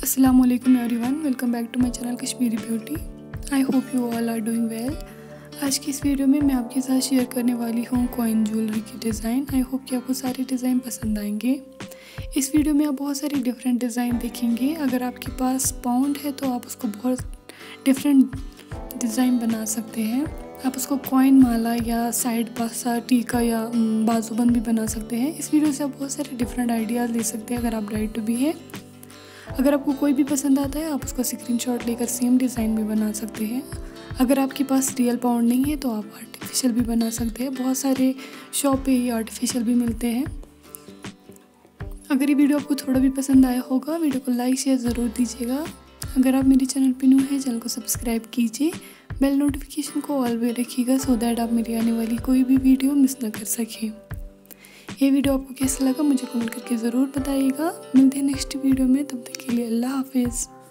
अस्सलामुअलैकुम everyone, welcome back to my channel Kashmiri beauty. I hope you all are doing well. आज की इस video में मैं आपके साथ शेयर करने वाली हूँ कॉइन ज्वेलरी की डिज़ाइन। आई होप कि आपको सारे डिज़ाइन पसंद आएंगे। इस वीडियो में आप बहुत सारे डिफरेंट डिज़ाइन देखेंगे। अगर आपके पास पाउंड है तो आप उसको बहुत डिफरेंट डिज़ाइन बना सकते हैं। आप उसको कॉइन माला या साइड पासा टीका या बाजूबंद भी बना सकते हैं। इस वीडियो से आप बहुत सारे डिफरेंट आइडियाज़ ले सकते हैं अगर आप ब्राइड टू बी है। अगर आपको कोई भी पसंद आता है आप उसका स्क्रीनशॉट लेकर सेम डिज़ाइन भी बना सकते हैं। अगर आपके पास रियल पाउंड नहीं है तो आप आर्टिफिशियल भी बना सकते हैं। बहुत सारे शॉप पे ही आर्टिफिशियल भी मिलते हैं। अगर ये वीडियो आपको थोड़ा भी पसंद आया होगा, वीडियो को लाइक शेयर ज़रूर दीजिएगा। अगर आप मेरे चैनल पे न्यू हैं, चैनल को सब्सक्राइब कीजिए, बेल नोटिफिकेशन को ऑल पे रखिएगा सो दैट आप मेरी आने वाली कोई भी वीडियो मिस ना कर सकें। ये वीडियो आपको कैसा लगा मुझे कमेंट करके ज़रूर बताइएगा। मिलते हैं नेक्स्ट वीडियो में, तब तक के लिए अल्लाह हाफिज़।